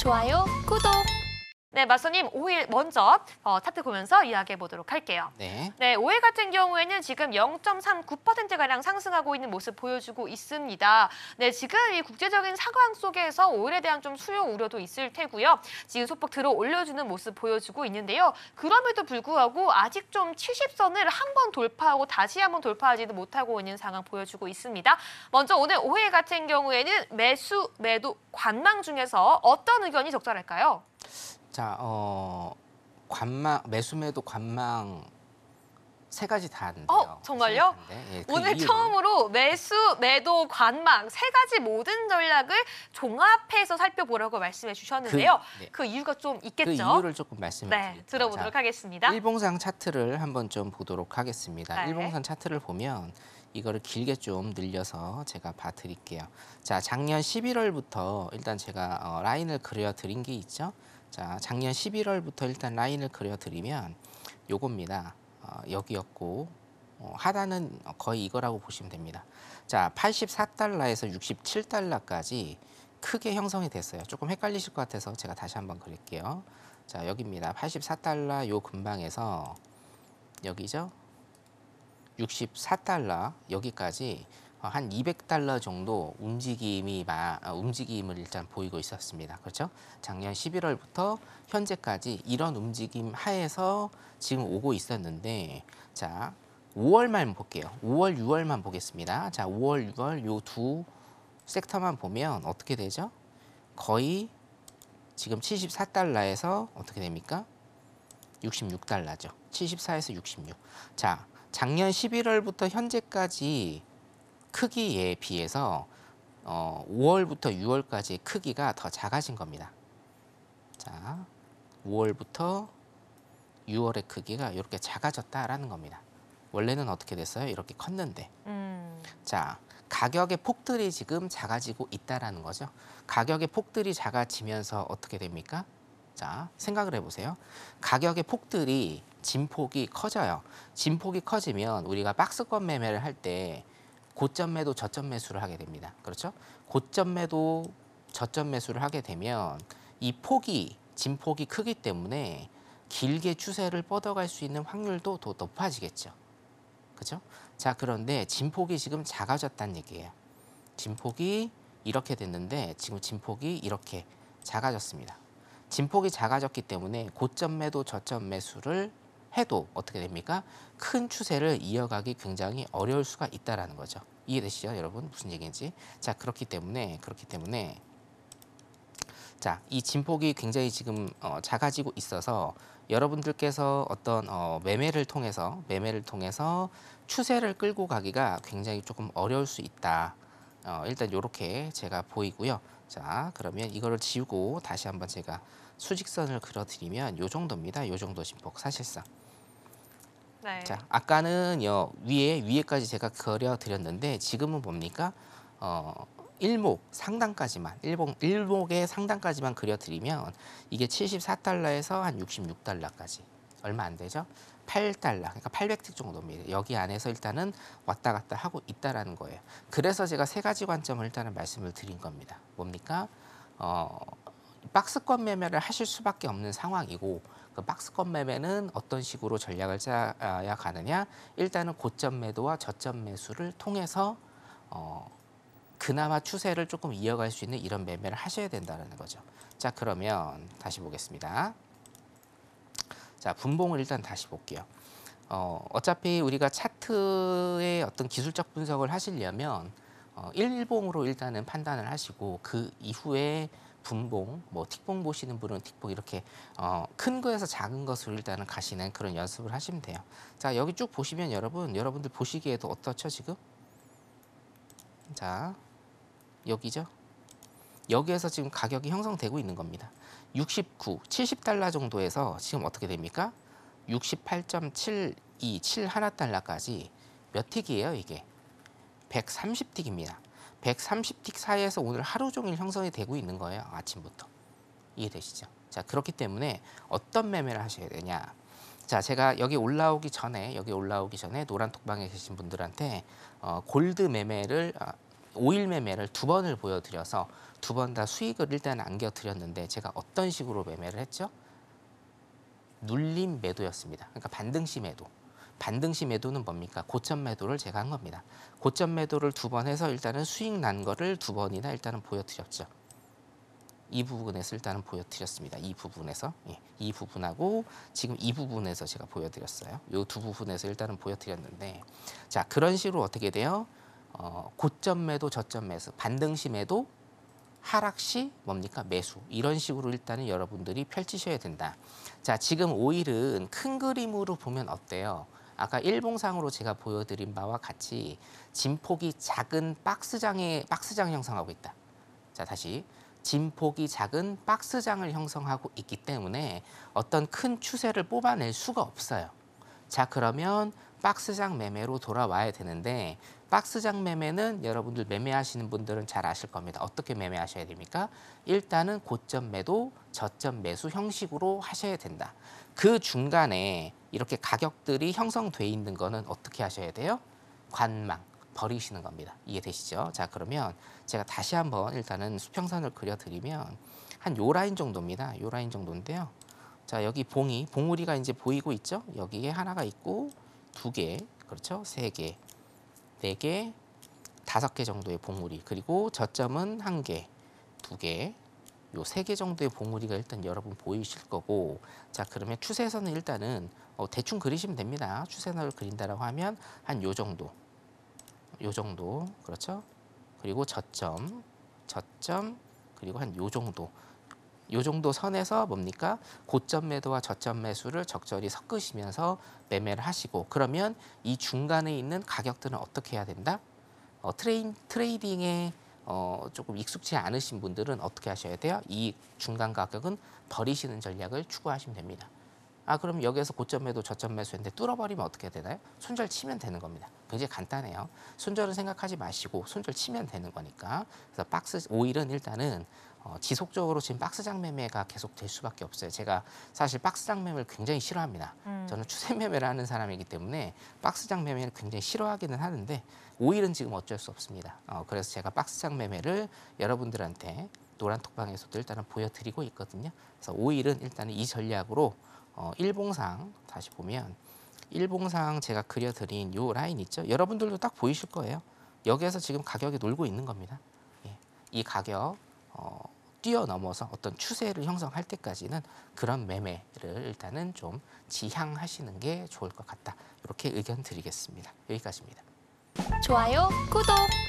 좋아요, 구독. 네, 마수님 5일 먼저 차트 보면서 이야기해 보도록 할게요. 네. 네, 5일 같은 경우에는 지금 0.39%가량 상승하고 있는 모습 보여주고 있습니다. 네, 지금 이 국제적인 상황 속에서 5일에 대한 좀 수요 우려도 있을 테고요. 지금 소폭 들어 올려주는 모습 보여주고 있는데요. 그럼에도 불구하고 아직 좀 70선을 한 번 돌파하고 다시 한번 돌파하지도 못하고 있는 상황 보여주고 있습니다. 먼저 오늘 5일 같은 경우에는 매수, 매도, 관망 중에서 어떤 의견이 적절할까요? 자, 매수, 매도, 관망 세 가지 다 하는데요. 정말요? 예, 오늘 이유를... 처음으로 매수, 매도, 관망 세 가지 모든 전략을 종합해서 살펴보라고 말씀해 주셨는데요. 그 이유가 좀 있겠죠? 그 이유를 조금 말씀을 드릴게요. 들어보도록 하겠습니다. 일봉상 차트를 한번 좀 보도록 하겠습니다. 네. 일봉상 차트를 보면 이거를 길게 좀 늘려서 제가 봐드릴게요. 자, 작년 11월부터 일단 제가 라인을 그려드린 게 있죠. 자, 작년 11월부터 일단 라인을 그려드리면 요겁니다. 여기였고 하단은 거의 이거라고 보시면 됩니다. 자, 84달러에서 67달러까지 크게 형성이 됐어요. 조금 헷갈리실 것 같아서 제가 다시 한번 그릴게요. 자, 여기입니다. 84달러 요 근방에서 여기죠. 64달러 여기까지 한 200달러 정도 움직임을 일단 보이고 있었습니다. 그렇죠? 작년 11월부터 현재까지 이런 움직임 하에서 지금 오고 있었는데, 자, 5월만 볼게요. 5월, 6월만 보겠습니다. 자, 5월, 6월 요 두 섹터만 보면 어떻게 되죠? 거의 지금 74달러에서 어떻게 됩니까? 66달러죠. 74에서 66. 자, 작년 11월부터 현재까지 크기에 비해서 5월부터 6월까지의 크기가 더 작아진 겁니다. 자, 5월부터 6월의 크기가 이렇게 작아졌다라는 겁니다. 원래는 어떻게 됐어요? 이렇게 컸는데. 자, 가격의 폭들이 지금 작아지고 있다라는 거죠. 가격의 폭들이 작아지면서 어떻게 됩니까? 자, 생각을 해보세요. 가격의 폭들이 진폭이 커져요. 진폭이 커지면 우리가 박스권 매매를 할 때 고점 매도, 저점 매수를 하게 됩니다. 그렇죠? 고점 매도, 저점 매수를 하게 되면 이 폭이, 진폭이 크기 때문에 길게 추세를 뻗어갈 수 있는 확률도 더 높아지겠죠. 그렇죠? 자, 그런데 진폭이 지금 작아졌다는 얘기예요. 진폭이 이렇게 됐는데 지금 진폭이 이렇게 작아졌습니다. 진폭이 작아졌기 때문에 고점 매도, 저점 매수를 해도 어떻게 됩니까? 큰 추세를 이어가기 굉장히 어려울 수가 있다라는 거죠. 이해되시죠, 여러분? 무슨 얘기인지. 자, 그렇기 때문에 자, 이 진폭이 굉장히 지금 작아지고 있어서 여러분들께서 어떤 매매를 통해서 추세를 끌고 가기가 굉장히 조금 어려울 수 있다. 일단 이렇게 제가 보이고요. 자, 그러면 이거를 지우고 다시 한번 제가 수직선을 그려드리면 요 정도입니다. 요 정도 진폭 사실상. 네. 자, 아까는 위에까지 제가 그려드렸는데 지금은 뭡니까? 일목 상단까지만, 일목의 상단까지만 그려드리면 이게 74달러에서 한 66달러까지 얼마 안 되죠? 8달러, 그러니까 800틱 정도입니다. 여기 안에서 일단은 왔다 갔다 하고 있다라는 거예요. 그래서 제가 세 가지 관점을 일단은 말씀을 드린 겁니다. 뭡니까? 박스권 매매를 하실 수밖에 없는 상황이고, 그 박스권 매매는 어떤 식으로 전략을 짜야 가느냐? 일단은 고점 매도와 저점 매수를 통해서 그나마 추세를 조금 이어갈 수 있는 이런 매매를 하셔야 된다는 거죠. 자, 그러면 다시 보겠습니다. 자, 분봉을 일단 다시 볼게요. 어차피 우리가 차트의 어떤 기술적 분석을 하시려면 일봉으로 일단은 판단을 하시고 그 이후에 분봉, 뭐 틱봉 보시는 분은 틱봉 이렇게 큰 거에서 작은 것으로 일단은 가시는 그런 연습을 하시면 돼요. 자, 여기 쭉 보시면 여러분들 보시기에도 어떻죠 지금? 자, 여기죠? 여기에서 지금 가격이 형성되고 있는 겁니다. 69, 70달러 정도에서 지금 어떻게 됩니까? 68.721달러까지 몇 틱이에요 이게? 130틱입니다. 130틱 사이에서 오늘 하루 종일 형성이 되고 있는 거예요. 아침부터. 이해되시죠? 자, 그렇기 때문에 어떤 매매를 하셔야 되냐? 자, 제가 여기 올라오기 전에 노란 톡방에 계신 분들한테 골드 매매를 5일 매매를 2번을 보여드려서 2번 다 수익을 일단 안겨드렸는데 제가 어떤 식으로 매매를 했죠? 눌림 매도였습니다. 그러니까 반등시 매도. 반등시 매도는 뭡니까? 고점 매도를 제가 한 겁니다. 고점 매도를 2번 해서 일단은 수익 난 거를 2번이나 일단은 보여드렸죠. 이 부분에서 일단은 보여드렸습니다. 이 부분에서. 예, 이 부분하고 지금 이 부분에서 제가 보여드렸어요. 이 두 부분에서 일단은 보여드렸는데, 자, 그런 식으로 어떻게 돼요? 고점 매도, 저점 매수, 반등시 매도, 하락시 뭡니까? 매수. 이런 식으로 일단은 여러분들이 펼치셔야 된다. 자, 지금 5일은 큰 그림으로 보면 어때요? 아까 일봉상으로 제가 보여드린 바와 같이 진폭이 작은 박스장 형성하고 있다. 자, 다시. 진폭이 작은 박스장을 형성하고 있기 때문에 어떤 큰 추세를 뽑아낼 수가 없어요. 자, 그러면 박스장 매매로 돌아와야 되는데, 박스장 매매는 여러분들 매매하시는 분들은 잘 아실 겁니다. 어떻게 매매하셔야 됩니까? 일단은 고점 매도, 저점 매수 형식으로 하셔야 된다. 그 중간에 이렇게 가격들이 형성돼 있는 거는 어떻게 하셔야 돼요? 관망, 버리시는 겁니다. 이해되시죠? 자, 그러면 제가 다시 한번 일단은 수평선을 그려드리면 한 요 라인 정도입니다. 요 라인 정도인데요. 자, 여기 봉우리가 이제 보이고 있죠? 여기에 하나가 있고 2개, 그렇죠? 3개, 4개, 5개 정도의 봉우리, 그리고 저점은 1개, 2개, 요 3개 정도의 봉우리가 일단 여러분 보이실 거고, 자, 그러면 추세선은 일단은 대충 그리시면 됩니다. 추세선을 그린다라고 하면 한 요 정도, 그렇죠? 그리고 저점, 그리고 한 요 정도 선에서 뭡니까? 고점 매도와 저점 매수를 적절히 섞으시면서 매매를 하시고, 그러면 이 중간에 있는 가격들은 어떻게 해야 된다? 트레이딩에 조금 익숙치 않으신 분들은 어떻게 하셔야 돼요? 이 중간 가격은 버리시는 전략을 추구하시면 됩니다. 아, 그럼 여기에서 고점 매도, 저점 매수했는데 뚫어버리면 어떻게 되나요? 손절 치면 되는 겁니다. 굉장히 간단해요. 손절은 생각하지 마시고 손절 치면 되는 거니까. 그래서 5일은 일단은 지속적으로 지금 박스장 매매가 계속 될 수밖에 없어요. 제가 사실 박스장 매매를 굉장히 싫어합니다. 저는 추세 매매를 하는 사람이기 때문에 박스장 매매를 굉장히 싫어하기는 하는데 5일은 지금 어쩔 수 없습니다. 그래서 제가 박스장 매매를 여러분들한테 노란톡방에서도 일단은 보여드리고 있거든요. 그래서 5일은 일단은 이 전략으로 일봉상 다시 보면 일봉상 제가 그려드린 요 라인 있죠? 여러분들도 딱 보이실 거예요. 여기에서 지금 가격이 놀고 있는 겁니다. 예. 이 가격 뛰어넘어서 어떤 추세를 형성할 때까지는 그런 매매를 일단은 좀 지향하시는 게 좋을 것 같다. 이렇게 의견 드리겠습니다. 여기까지입니다. 좋아요, 구독!